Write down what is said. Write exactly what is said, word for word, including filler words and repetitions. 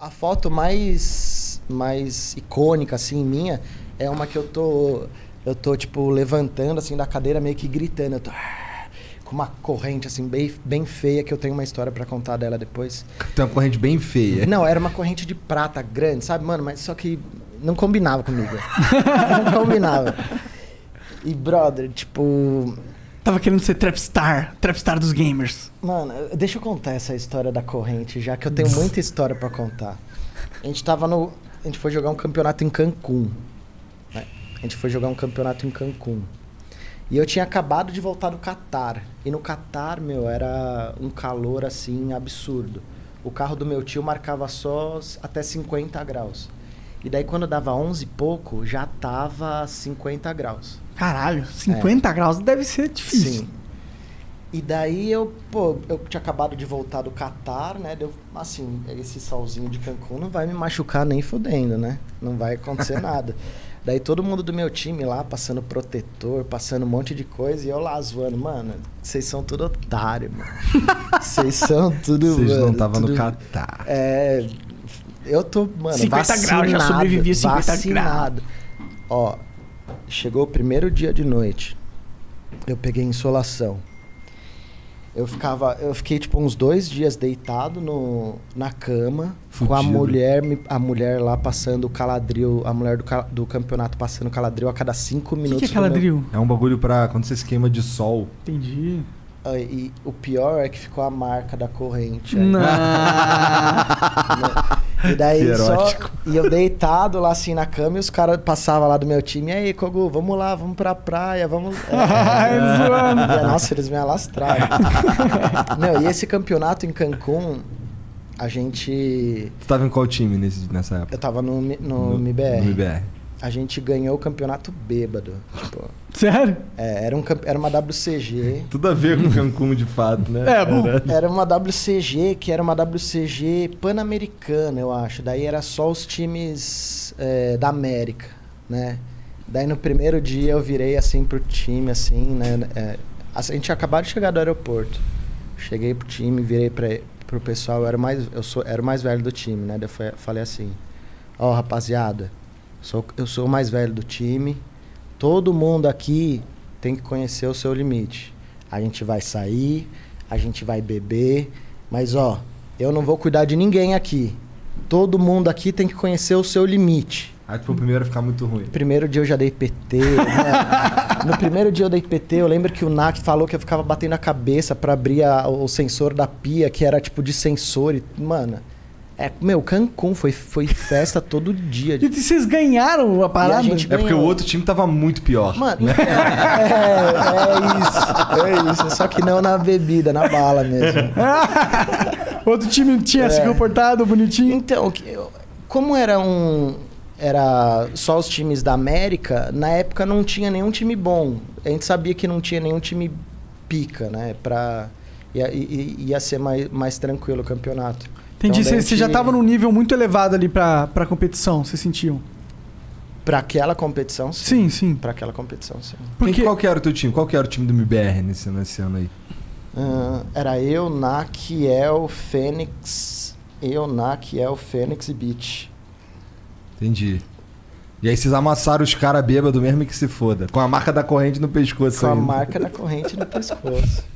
a foto mais, mais icônica, assim, minha, é uma que eu tô, eu tô, tipo, levantando, assim, da cadeira, meio que gritando. Eu tô com uma corrente, assim, bem, bem feia, que eu tenho uma história pra contar dela depois. Tem uma corrente bem feia. Não, era uma corrente de prata grande, sabe, mano? Mas só que não combinava comigo. Não combinava. E, brother, tipo... Tava querendo ser trapstar, trapstar dos gamers. Mano, deixa eu contar essa história da corrente, já que eu tenho muita história pra contar. A gente tava no... A gente foi jogar um campeonato em Cancún. Né? A gente foi jogar um campeonato em Cancún. E eu tinha acabado de voltar do Catar. E no Catar, meu, era um calor, assim, absurdo. O carro do meu tio marcava só até cinquenta graus. E daí, quando dava onze e pouco, já tava cinquenta graus. Caralho, cinquenta é. graus deve ser difícil. Sim. E daí eu, pô, eu tinha acabado de voltar do Catar, né? Deu, assim, esse solzinho de Cancún não vai me machucar nem fudendo, né? Não vai acontecer nada. Daí todo mundo do meu time lá, passando protetor, passando um monte de coisa, e eu lá zoando, mano, vocês são tudo otário, mano. Vocês são tudo, Vocês mano, não estavam tudo... no Catar. É... Eu tô, mano, cinquenta vacinado, graus, já sobrevivi a cinquenta vacinado. Graus. Ó, chegou o primeiro dia de noite, eu peguei insolação. Eu ficava, eu fiquei tipo uns dois dias deitado no, na cama, Fudido. com a mulher, a mulher lá passando o caladril, a mulher do, do campeonato passando o caladril a cada cinco minutos. O que, que é caladril? Meu... É um bagulho pra quando você se queima de sol. Entendi. E o pior é que ficou a marca da corrente. Não. E daí só... E eu deitado lá assim na cama e os caras passavam lá do meu time. E aí, Kogu, vamos lá, vamos pra praia, vamos... É, e, nossa, eles me alastraram. Meu, e esse campeonato em Cancún, a gente... Você tava em qual time nesse, nessa época? Eu tava no, no, no M B R. No M B R. A gente ganhou o campeonato bêbado. Tipo, sério? É, era, um, era uma W C G. Tudo a ver com Cancún, de fato, né? É, bom. Era, era uma W C G, que era uma W C G pan-americana, eu acho. Daí era só os times é, da América, né? Daí no primeiro dia eu virei assim pro time, assim, né? É, a gente tinha acabado de chegar do aeroporto. Cheguei pro time, virei pra, pro pessoal, eu era, mais, eu sou, era o mais velho do time, né? Daí eu falei assim, ó, oh, rapaziada, Sou, eu sou o mais velho do time. Todo mundo aqui tem que conhecer o seu limite. A gente vai sair, a gente vai beber, mas ó, eu não vou cuidar de ninguém aqui. Todo mundo aqui tem que conhecer o seu limite. Aí tu foi o primeiro a ficar muito ruim. Primeiro dia eu já dei P T. Né? No primeiro dia eu dei P T, eu lembro que o N A C falou que eu ficava batendo a cabeça pra abrir a, o sensor da pia, que era tipo de sensor. E, mano... É, meu, Cancún foi, foi festa todo dia. E vocês ganharam a parada? A gente é ganhou. porque o outro time tava muito pior. Mano, né? é, é isso. É isso. Só que não na bebida, na bala mesmo. Outro time tinha é. se comportado bonitinho? Então, como era um... Era só os times da América, na época não tinha nenhum time bom. A gente sabia que não tinha nenhum time pica, né? Pra, ia, ia, ia ser mais, mais tranquilo o campeonato. Entendi, então, você gente... já estava num nível muito elevado ali pra, pra competição, vocês sentiam? Pra aquela competição, sim. Sim, sim. Pra aquela competição, sim. Porque... Quem, qual que era o teu time? Qual que era o time do M B R nesse, nesse ano aí? Uh, era eu, N A C, El, Fênix... Eu, N A C, El, Fênix e Beach. Entendi. E aí vocês amassaram os caras bêbados mesmo que se foda. Com a marca da corrente no pescoço Com ainda. a marca da corrente no pescoço.